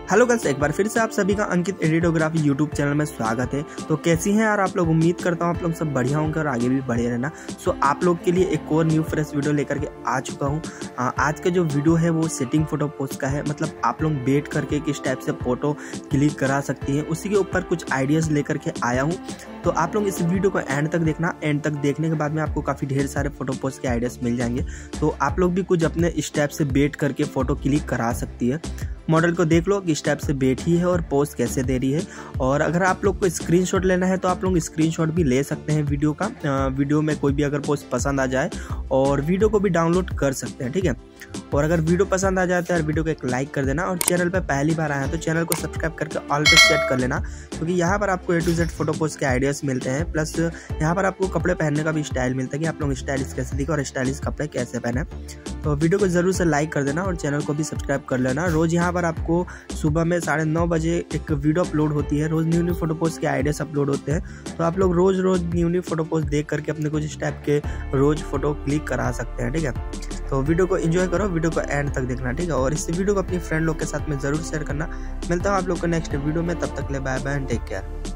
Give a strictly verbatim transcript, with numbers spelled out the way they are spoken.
Hello girls, एक बार फिर से आप सभी का अंकित एडिटोग्राफी यूट्यूब चैनल में स्वागत है। तो कैसी हैं यार आप लोग? उम्मीद करता हूँ आप लोग सब बढ़िया होंगे और आगे भी बढ़े रहना। सो आप लोग के लिए एक और न्यू फ्रेश वीडियो लेकर के आ चुका हूँ। आज का जो वीडियो है वो सेटिंग फोटो पोस्ट का है, मतलब आप लोग बैठ करके किस टाइप से फोटो क्लिक करा सकती हैं उसी के ऊपर कुछ आइडियाज़ लेकर के आया हूँ। तो आप लोग इस वीडियो को एंड तक देखना। एंड तक देखने के बाद में आपको काफ़ी ढेर सारे फोटो पोस्ट के आइडियाज़ मिल जाएंगे। तो आप लोग भी कुछ अपने स्टेप से बैठ करके फ़ोटो क्लिक करा सकती है। मॉडल को देख लो किस टाइप से बैठी है और पोज कैसे दे रही है। और अगर आप लोग को स्क्रीनशॉट लेना है तो आप लोग स्क्रीनशॉट भी ले सकते हैं वीडियो का। आ, वीडियो में कोई भी अगर पोस्ट पसंद आ जाए और वीडियो को भी डाउनलोड कर सकते हैं, ठीक है। और अगर वीडियो पसंद आ जाए तो यार वीडियो को एक लाइक कर देना। और चैनल पर पहली बार आया है तो चैनल को सब्सक्राइब करके ऑल पे सेट कर लेना, क्योंकि यहाँ पर आपको A to Z photo post के आइडियाज़ मिलते हैं। प्लस यहाँ पर आपको कपड़े पहनने का भी स्टाइल मिलता है कि आप लोग स्टाइलिश कैसे दिखे और स्टाइलिश कपड़े कैसे पहने। तो वीडियो को जरूर से लाइक कर देना और चैनल को भी सब्सक्राइब कर लेना। रोज़ यहाँ पर आपको सुबह में साढ़े नौ बजे एक वीडियो अपलोड होती है। रोज़ न्यू न्यू फोटो पोस्ट के आइडियाज़ अपलोड होते हैं। तो आप लोग रोज़ रोज़ न्यू न्यू फोटो पोस्ट देख करके अपने कुछ इस टाइप के रोज़ फोटो क्लिक करा सकते हैं, ठीक है। तो वीडियो को एंजॉय करो, वीडियो को एंड तक देखना, ठीक है। और इस वीडियो को अपनी फ्रेंड लोग के साथ में ज़रूर शेयर करना। मिलता हूँ आप लोग को नेक्स्ट वीडियो में, तब तक ले bye bye and take care.